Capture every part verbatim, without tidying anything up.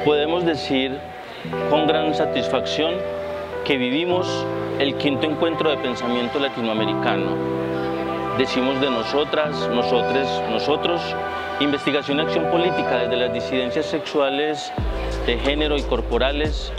podemos decir con gran satisfacción que vivimos el quinto encuentro de pensamiento latinoamericano. Decimos de nosotras, nosotres, nosotros, investigación y acción política desde las disidencias sexuales, de género y corporales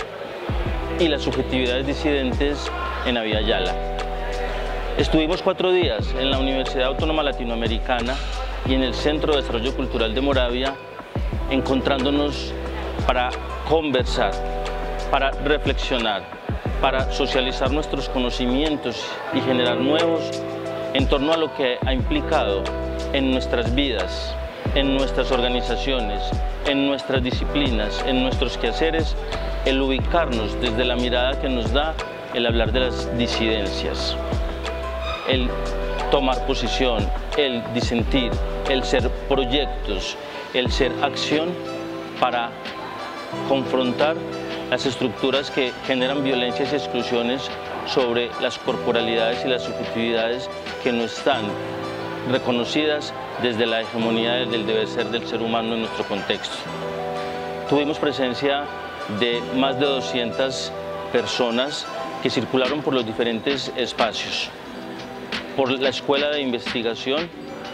y las subjetividades disidentes en Avia Yala. Estuvimos cuatro días en la Universidad Autónoma Latinoamericana y en el Centro de Desarrollo Cultural de Moravia, encontrándonos para conversar, para reflexionar, para socializar nuestros conocimientos y generar nuevos en torno a lo que ha implicado en nuestras vidas, en nuestras organizaciones, en nuestras disciplinas, en nuestros quehaceres, el ubicarnos desde la mirada que nos da el hablar de las disidencias, el tomar posición, el disentir, el ser proyectos, el ser acción para confrontar las estructuras que generan violencias y exclusiones sobre las corporalidades y las subjetividades que no están reconocidas desde la hegemonía del deber ser del ser humano en nuestro contexto. Tuvimos presencia de más de doscientas personas que circularon por los diferentes espacios, por la Escuela de Investigación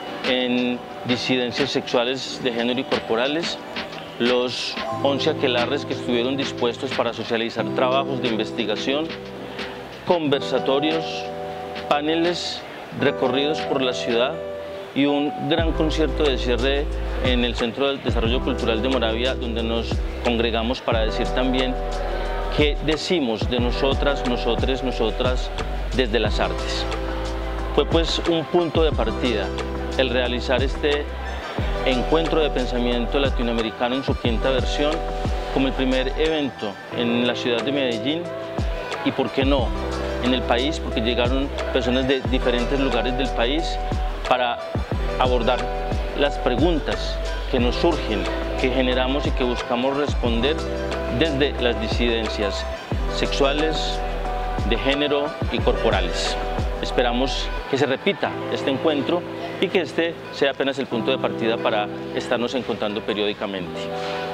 en Disidencias Sexuales de Género y Corporales, los once aquelarres que estuvieron dispuestos para socializar trabajos de investigación, conversatorios, paneles, recorridos por la ciudad y un gran concierto de cierre en el Centro de Desarrollo Cultural de Moravia, donde nos congregamos para decir también qué decimos de nosotras, nosotres, nosotras desde las artes. Fue pues un punto de partida el realizar este encuentro de pensamiento latinoamericano en su quinta versión como el primer evento en la ciudad de Medellín y, por qué no, en el país, porque llegaron personas de diferentes lugares del país para abordar las preguntas que nos surgen, que generamos y que buscamos responder desde las disidencias sexuales, de género y corporales. Esperamos que se repita este encuentro y que este sea apenas el punto de partida para estarnos encontrando periódicamente.